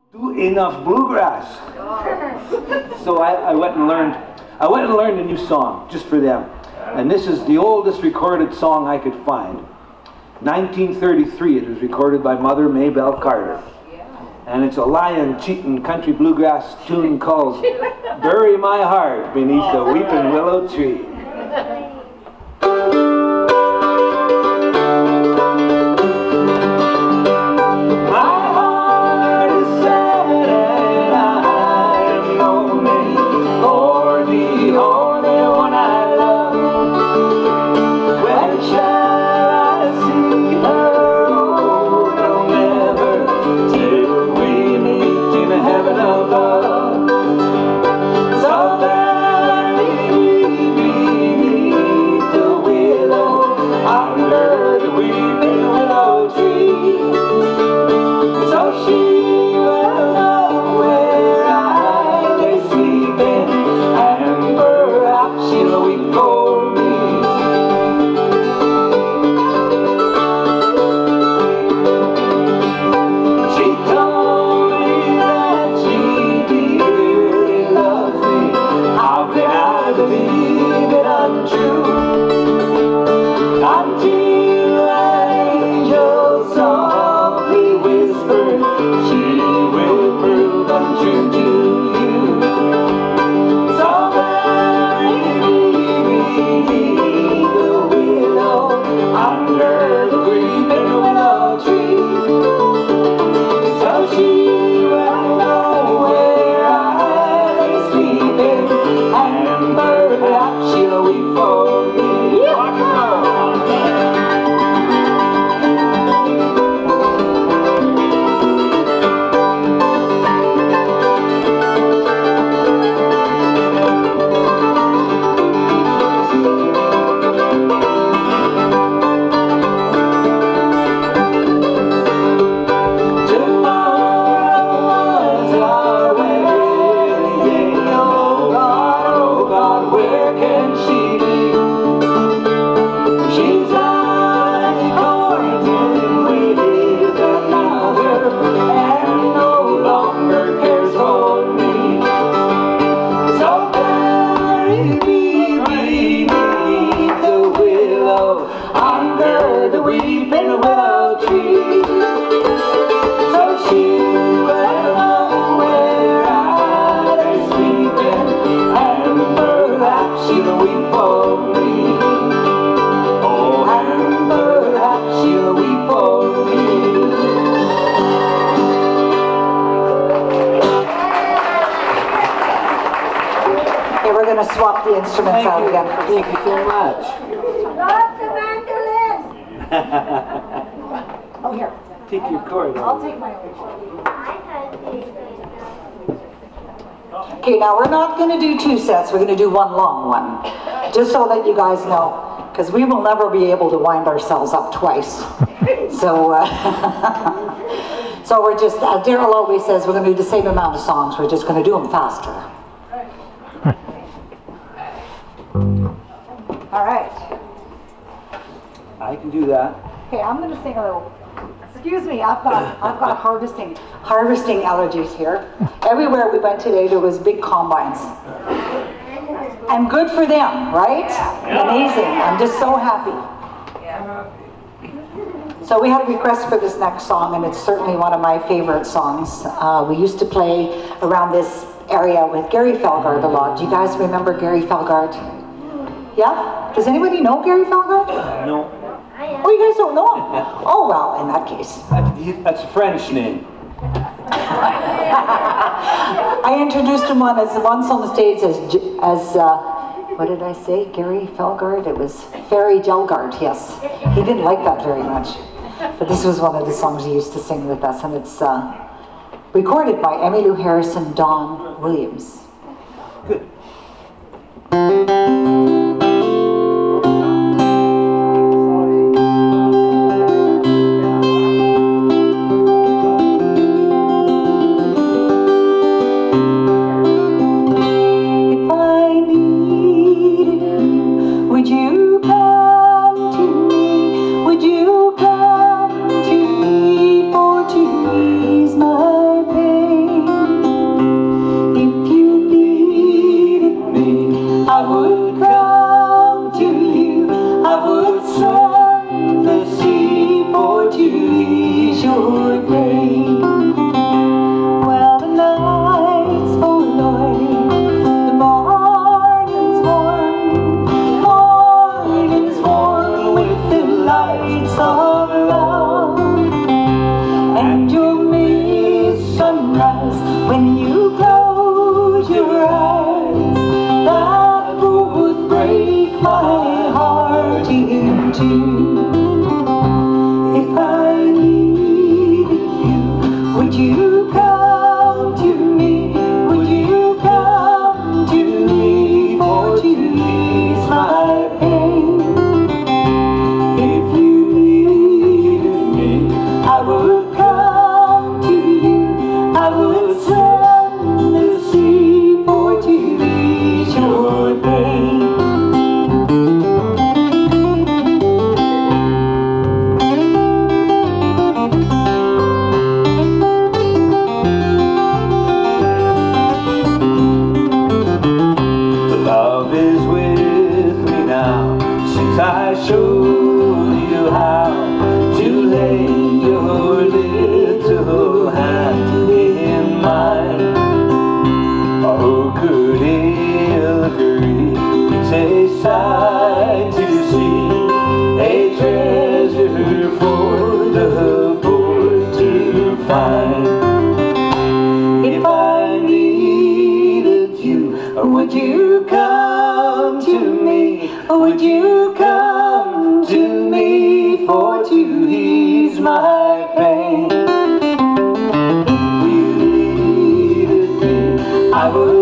do enough bluegrass. So I went and learned a new song just for them. And this is the oldest recorded song I could find. 1933, it was recorded by Mother Maybelle Carter. And it's a lion cheating country bluegrass tune called Bury My Heart Beneath the Weeping Willow Tree. Swap the instruments out again. Thank you so much. Not the mandolin! Oh, here. Take your chord. I'll take my own. Okay, now we're not going to do 2 sets. We're going to do one long one. Just so that you guys know, because we will never be able to wind ourselves up twice. So, so we're just, Darrel always says we're going to do the same amount of songs. We're just going to do them faster. All right. I can do that. Okay, I'm going to sing a little. Excuse me, I've got harvesting allergies here. Everywhere we went today, there was big combines, and good for them, right? Yeah. Amazing. I'm just so happy. Yeah. So we had a request for this next song, and it's certainly one of my favorite songs. We used to play around this area with Gary Felgard a lot. Do you guys remember Gary Felgard? Yeah? Does anybody know Gary Felgard? No. Oh, you guys don't know him? Oh, well, in that case. That's a French name. I introduced him once on the stage as what did I say? Gary Felgard? It was Fairy Gelgard, yes. He didn't like that very much. But this was one of the songs he used to sing with us, and it's recorded by Emmylou Harris and Don Williams. Good. Would you come to me for to ease my pain? two. If I needed you, would you come to me? Would you come to me for to ease my pain? If you needed me, I would come to you. I would swim the sea for to ease your pain. Love is with me now, since I showed you how to lay your little hand in mine. Oh, could it agree? It's a sight to see, a treasure for the poor to find. If I needed you, would you come to me? Would you come to me for to ease my pain? If you needed me, I would